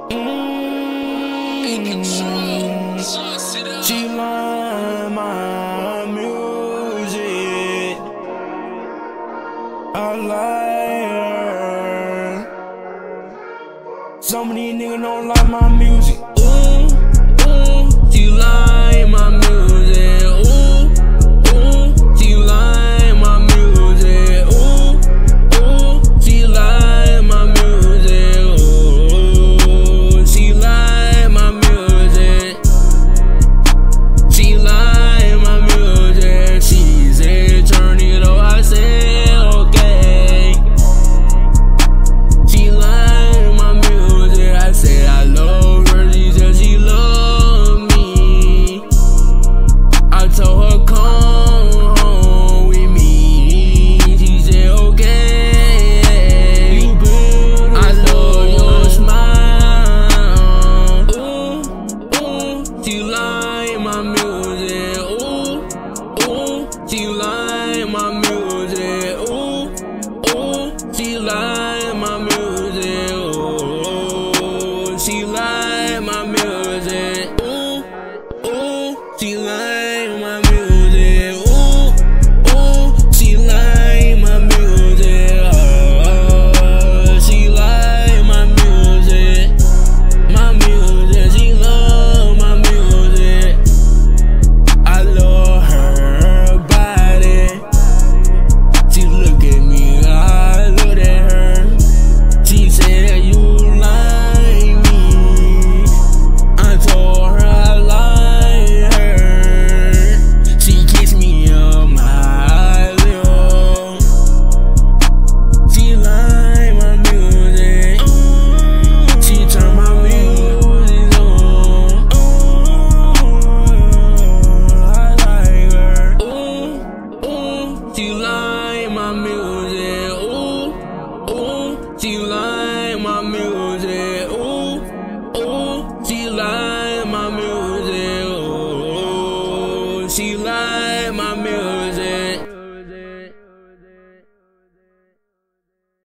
She like my music. I like her. Some of these niggas don't like my music. She like my music. She like my music. She like my music. She like my music. She like my music. She said turn it up, I said okay. She like my music. I said I love her. She said she love me. I told her come home with me. She said okay. I love your smile. She like my music. She like my music. She like my music. She like my music. She like my music. She like my music. She like my music. My music. She love my music. I love her body. She look at me, I look at her. She said you like me. I told her I like her. She kissed me on my lips. She like my music. She turned my music on. I like her. She like my music. She like my music. She like my music. She like my music.